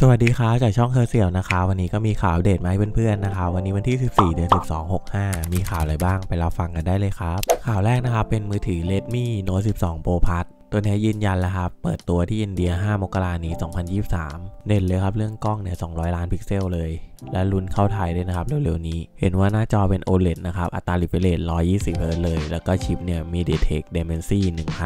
สวัสดีครับจากช่องเคอร์เซียวนะคะวันนี้ก็มีข่าวอัปเดตมาให้เพื่อนๆนะคะวันนี้วันที่14 เดือน 12 65มีข่าวอะไรบ้างไปรับฟังกันได้เลยครับข่าวแรกนะครับเป็นมือถือ Redmi Note 12 Pro Plus ตัวนี้ยืนยันแล้วครับเปิดตัวที่อินเดีย5 มกราคม 2023เด่นเลยครับเรื่องกล้องเนี่ย200 ล้านพิกเซลเลยและลุ้นเข้าไทยด้วยนะครับเร็วๆนี้เห็นว่าหน้าจอเป็น OLED นะครับอัตรา refresh 120 Hz เลยแล้วก็ชิปเนี่ย MediaTek Dimensity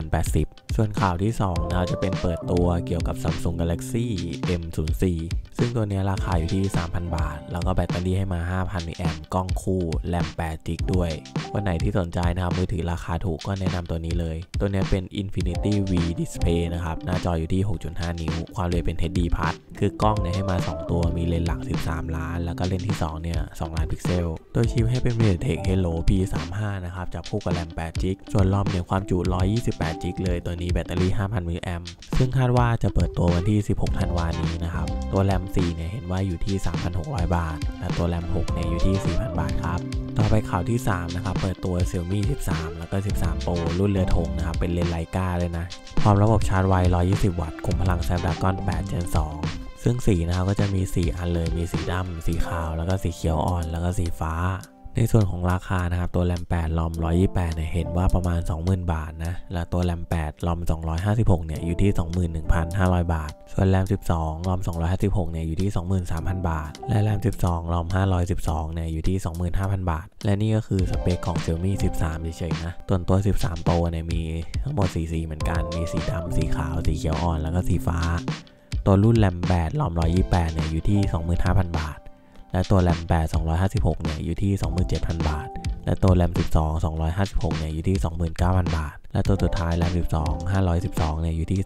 1080ส่วนข่าวที่2นะจะเป็นเปิดตัวเกี่ยวกับ Samsung Galaxy M04 ซึ่งตัวนี้ราคาอยู่ที่ 3,000 บาทแล้วก็แบตเตอรี่ให้มา 5,000 มิลลิแอมป์กล้องคู่แรม8 GB ด้วยวันไหนที่สนใจนะครับมือถือราคาถูกก็แนะนำตัวนี้เลยตัวนี้เป็น Infinity V Display นะครับหน้าจออยู่ที่ 6.5 นิ้วความเร็วเป็น HD Plus คือกล้องเนี่ยให้มา2ตัวมีเลนส์หลัก13 ล้านแล้วก็เลนส์ที่2เนี่ย2 ล้านพิกเซลตัวชิปให้เป็น MediaTek Helio P35 นะครับจับคู่กับแรม8 GB ส่วนรอมเนี่ยความจุ128 GB เลยตัวนี้แบตเตอรี่ 5,000 มิลลิแอมป์ซึ่งคาดว่าจะเปิดตัววันที่16 ธันวาคมนี้นะครับตัวแรม4เนี่ยเห็นว่าอยู่ที่ 3,600 บาทและตัวแรม6เนี่ยอยู่ที่ 4,000 บาทครับต่อไปข่าวที่3นะครับเปิดตัว Xiaomi 13 แล้วก็13 Pro รุ่นเรือธงนะครับเป็นเลนส์ไลกาเลยนะพร้อมระบบชาร์จไว120 วัตต์คุมพลัง Snapdragon 8 Gen 2ซึ่งสีนะครับก็จะมี4อันเลยมีสีดำสีขาวแล้วก็สีเขียวอ่อนแล้วก็สีฟ้าในส่วนของราคานะครับตัวแรม8 รอม128เนี่ยเห็นว่าประมาณ 20,000 บาทนะและตัวแรม8 รอม256เนี่ยอยู่ที่ 21,500 บาทส่วนแรม12 รอม256เนี่ยอยู่ที่ 23,000 บาทและแรม12 รอม512เนี่ยอยู่ที่ 25,000 บาทและนี่ก็คือสเปคของ Xiaomi 13เฉยๆนะตัว 13 Pro เนี่ยมีทั้งหมด4สีเหมือนกันมีสีดำสีขาวสีเขียวอ่อนแล้วก็สีฟ้าตัวรุ่นแรม8 รอม128เนี่ยอยู่ที่ 25,000 บาทและตัวแรม8 256เนี่ยอยู่ที่ 27,000 บาทและตัวแรม12 256เนี่ยอยู่ที่ 29,000 บาทและตัวสุดท้ายแรม12 512เนี่ยอยู่ที่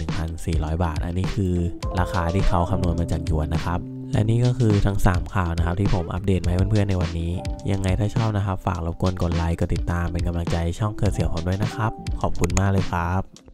31,400 บาทอันนี้คือราคาที่เขาคำนวณมาจากหยวนนะครับและนี่ก็คือทั้ง3ข่าวนะครับที่ผมอัปเดตมาให้เพื่อนๆในวันนี้ยังไงถ้าชอบนะครับฝากรบกวนกดไลค์กดติดตามเป็นกำลังใจช่องเคอร์เสี่ยวผมด้วยนะครับขอบคุณมากเลยครับ